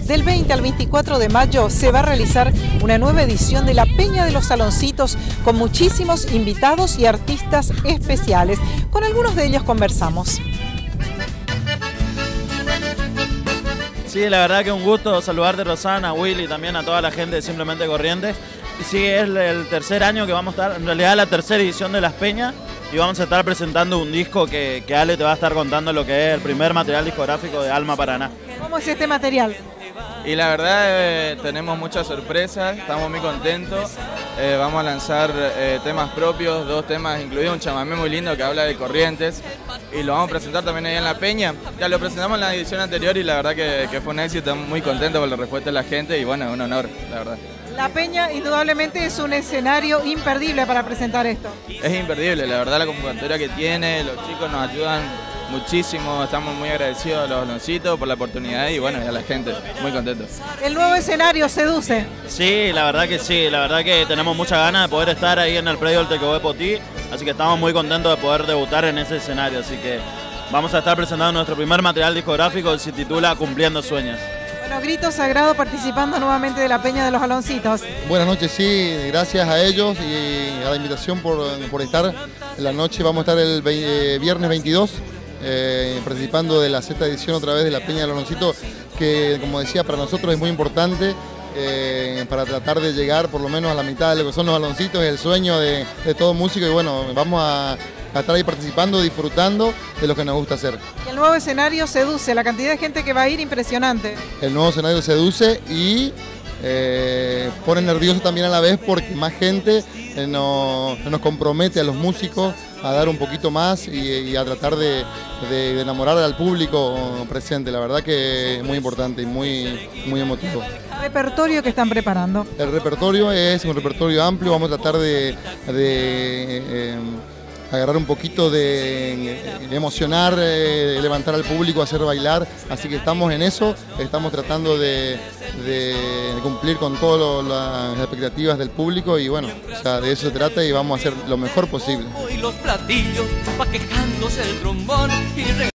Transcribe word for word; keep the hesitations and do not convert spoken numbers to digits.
Del veinte al veinticuatro de mayo se va a realizar una nueva edición de la Peña de los Saloncitos con muchísimos invitados y artistas especiales. Con algunos de ellos conversamos. Sí, la verdad que un gusto saludarte, Rosana, a Willy y también a toda la gente de Simplemente Corrientes. Y sí, es el tercer año que vamos a estar, en realidad la tercera edición de Las Peñas, y vamos a estar presentando un disco que, que Ale te va a estar contando lo que es el primer material discográfico de Alma Paraná. ¿Cómo es este material? Y la verdad eh, tenemos muchas sorpresas, estamos muy contentos. Eh, vamos a lanzar eh, temas propios, dos temas, incluido un chamamé muy lindo que habla de Corrientes, y lo vamos a presentar también ahí en La Peña. Ya lo presentamos en la edición anterior y la verdad que, que fue un éxito, estamos muy contentos por la respuesta de la gente y bueno, es un honor, la verdad. La Peña indudablemente es un escenario imperdible para presentar esto. Es imperdible, la verdad la convocatoria que tiene, los chicos nos ayudan muchísimo, estamos muy agradecidos a los Aloncitos por la oportunidad y bueno, y a la gente, muy contentos. ¿El nuevo escenario seduce? Sí, la verdad que sí, la verdad que tenemos muchas ganas de poder estar ahí en el predio del Tecoé Potí, así que estamos muy contentos de poder debutar en ese escenario, así que vamos a estar presentando nuestro primer material discográfico que se titula Cumpliendo Sueños. Bueno, Grito Sagrado participando nuevamente de la Peña de los Aloncitos. Buenas noches, sí, gracias a ellos y a la invitación por, por estar. En la noche vamos a estar el eh, viernes veintidós. Eh, participando de la sexta edición otra vez de la Peña del Aloncito, que como decía para nosotros es muy importante eh, para tratar de llegar por lo menos a la mitad de lo que son los Aloncitos, es el sueño de, de todo músico y bueno, vamos a, a estar ahí participando, disfrutando de lo que nos gusta hacer. Y el nuevo escenario seduce, la cantidad de gente que va a ir impresionante. El nuevo escenario seduce y eh, pone nervioso también a la vez porque más gente eh, nos, nos compromete a los músicos a dar un poquito más y, y a tratar de, de, de enamorar al público presente. La verdad que es muy importante y muy, muy emotivo. ¿El repertorio que están preparando? El repertorio es un repertorio amplio, vamos a tratar de, de eh, agarrar un poquito de, de emocionar, eh, levantar al público, hacer bailar, así que estamos en eso, estamos tratando de, de cumplir con todas las expectativas del público y bueno, o sea, de eso se trata y vamos a hacer lo mejor posible. Y los platillos va quejándose el trombón y